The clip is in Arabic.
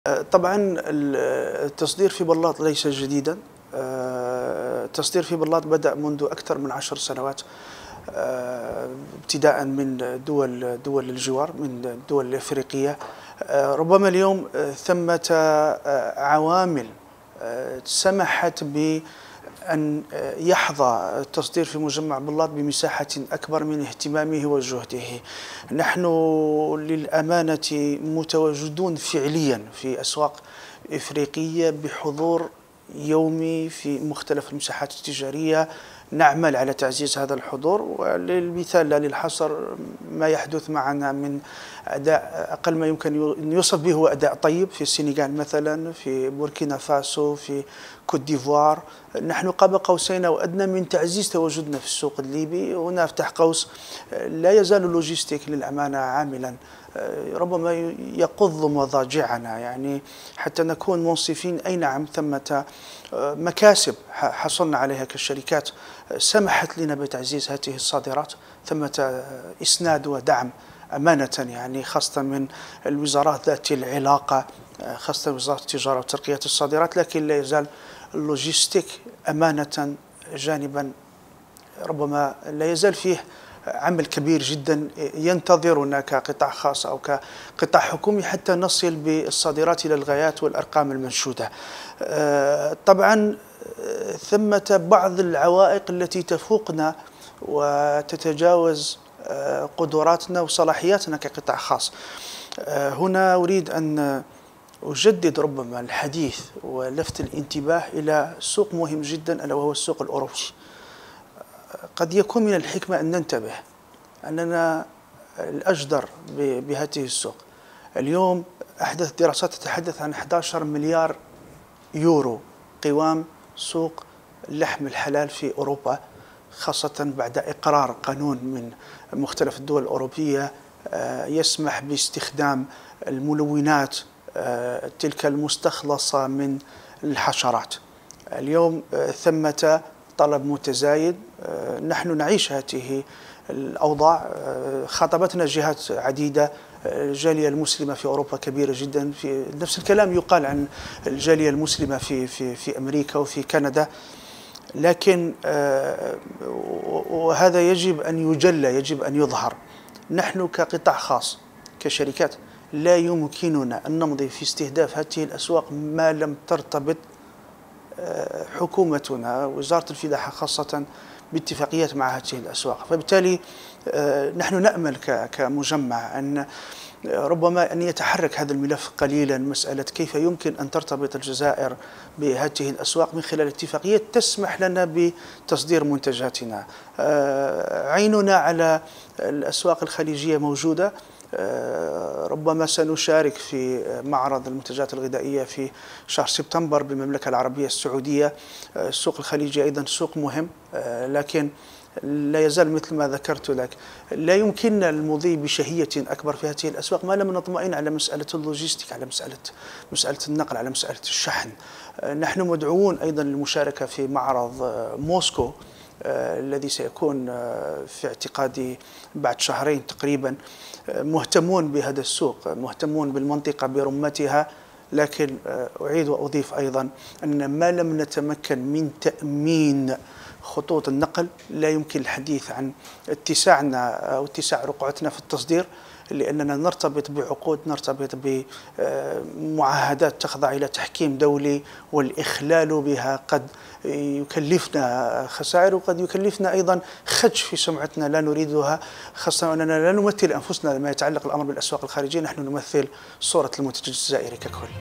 طبعا التصدير في بلاط ليس جديدا. التصدير في بلاط بدأ منذ أكثر من 10 سنوات، ابتداء من دول الجوار، من الدول الإفريقية. ربما اليوم ثمة عوامل سمحت بأن يحظى التصدير في مجمع بلاط بمساحة أكبر من اهتمامه وجهده. نحن للأمانة متواجدون فعليا في أسواق إفريقية بحضور يومي في مختلف المساحات التجارية. نعمل على تعزيز هذا الحضور، وللمثال لا للحصر ما يحدث معنا من أداء أقل ما يمكن أن يوصف به هو أداء طيب في السنغال مثلا، في بوركينا فاسو، في كوت ديفوار. نحن قاب قوسين أو أدنى من تعزيز تواجدنا في السوق الليبي. هنا أفتح قوس، لا يزال اللوجستيك للأمانة عاملا ربما يقض مضاجعنا، يعني حتى نكون منصفين. أي نعم ثمة مكاسب حصلنا عليها كشركات سمحت لنا بتعزيز هذه الصادرات، ثمة إسناد ودعم أمانة، يعني خاصة من الوزارات ذات العلاقة، خاصة وزارة التجارة وترقية الصادرات. لكن لا يزال اللوجستيك أمانة جانبا ربما لا يزال فيه عمل كبير جدا ينتظرنا كقطاع خاص أو كقطاع حكومي حتى نصل بالصادرات إلى الغايات والأرقام المنشودة. طبعا ثمة بعض العوائق التي تفوقنا وتتجاوز قدراتنا وصلاحياتنا كقطاع خاص. هنا أريد أن أجدد ربما الحديث ولفت الانتباه إلى سوق مهم جدا، ألا وهو السوق الأوروبي. قد يكون من الحكمة أن ننتبه أننا الأجدر بهذه السوق. اليوم أحدث دراسات تتحدث عن 11 مليار يورو قوام سوق اللحم الحلال في أوروبا، خاصة بعد إقرار قانون من مختلف الدول الأوروبية يسمح باستخدام الملونات تلك المستخلصة من الحشرات. اليوم ثمة طلب متزايد. نحن نعيش هذه الأوضاع، خاطبتنا جهات عديدة. الجالية المسلمة في أوروبا كبيرة جدا، في نفس الكلام يقال عن الجالية المسلمة في أمريكا وفي كندا. لكن وهذا يجب أن يجلى، يجب أن يظهر. نحن كقطاع خاص كشركات لا يمكننا أن نمضي في استهداف هذه الأسواق ما لم ترتبط حكومتنا وزارة الفلاحة خاصة باتفاقيات مع هذه الأسواق. فبالتالي نحن نأمل كمجمع أن ربما أن يتحرك هذا الملف قليلا، مسألة كيف يمكن أن ترتبط الجزائر بهذه الأسواق من خلال اتفاقية تسمح لنا بتصدير منتجاتنا. عيننا على الأسواق الخليجية موجودة. ربما سنشارك في معرض المنتجات الغذائية في شهر سبتمبر بالمملكة العربية السعودية. السوق الخليجي أيضا سوق مهم، لكن لا يزال مثل ما ذكرت لك لا يمكننا المضي بشهية أكبر في هذه الأسواق ما لم نطمئن على مسألة اللوجستيك، على مسألة النقل، على مسألة الشحن. نحن مدعوون أيضا للمشاركة في معرض موسكو الذي سيكون في اعتقادي بعد شهرين تقريبا. مهتمون بهذا السوق، مهتمون بالمنطقة برمتها. لكن أعيد وأضيف أيضا أن ما لم نتمكن من تأمين خطوط النقل لا يمكن الحديث عن اتساعنا أو اتساع رقعتنا في التصدير، لأننا نرتبط بعقود، نرتبط بمعاهدات تخضع إلى تحكيم دولي، والإخلال بها قد يكلفنا خسائر وقد يكلفنا أيضا خدش في سمعتنا لا نريدها، خاصة أننا لا نمثل أنفسنا لما يتعلق الأمر بالأسواق الخارجية. نحن نمثل صورة المنتج الجزائري ككل.